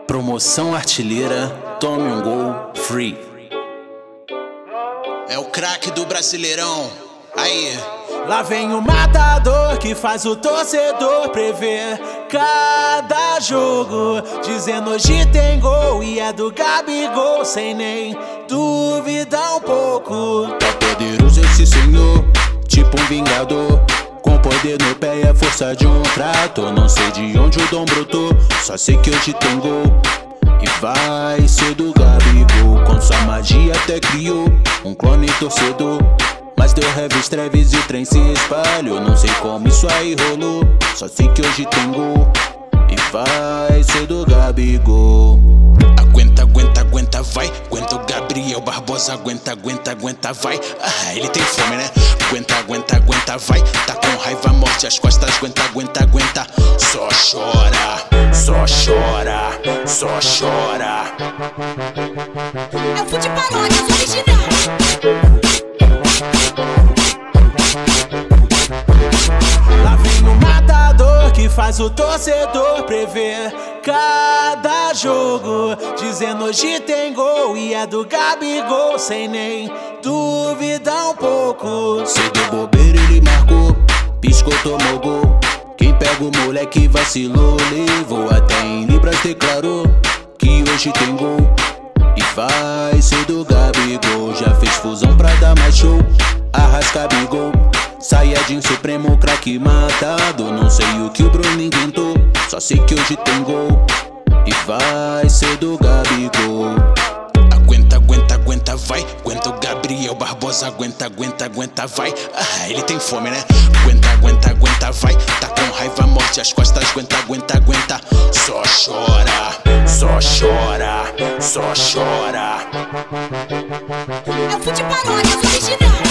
Promoção artilheira, tome um gol free. É o craque do Brasileirão. Aí. Lá vem o matador que faz o torcedor prever cada jogo, dizendo hoje tem gol e é do Gabigol, sem nem duvidar um pouco. Tá poderoso esse senhor, tipo um vingador, com poder no pé e a força de um trator. Não sei de onde o dom brotou, só sei que hoje tem gol e vai ser do Gabigol. Com sua magia até criou um clone torcedor, mas deu Revis, Treves e o trem se espalhou. Não sei como isso aí rolou, só sei que hoje tem gol e vai ser do Gabigol. Aguenta, aguenta, aguenta, vai. Aguenta o Gabriel Barbosa, aguenta, aguenta, aguenta, vai. Ah, ele tem fome, né? Aguenta, aguenta, aguenta, vai. Tá com raiva, morte as costas, aguenta, aguenta, aguenta. Só chora, só chora, só chora. É o Fute Paródias original. Lá vem o matador que faz o torcedor prever cada jogo, dizendo hoje tem gol e é do Gabigol, sem nem duvidar um pouco. Se deu bobeira ele marcou, piscou, tomou gol. Quem pega o moleque vacilou, levou até em libras, declarou que hoje tem gol e vai ser do Gabigol. Já fez fusão pra dar mais show, arrasca Bigol, Saiyajin Supremo, craque matado. Não sei o que o Bruno inventou, só sei que hoje tem gol e vai ser do Gabigol. Aguenta, aguenta, aguenta, vai. Aguenta o Gabriel Barbosa, aguenta, aguenta, aguenta, vai. Ah, ele tem fome, né? Aguenta, aguenta, aguenta, vai. Tá com raiva, morte as costas, aguenta, aguenta, aguenta. Só chora, só chora, só chora. É o Fute Paródias original.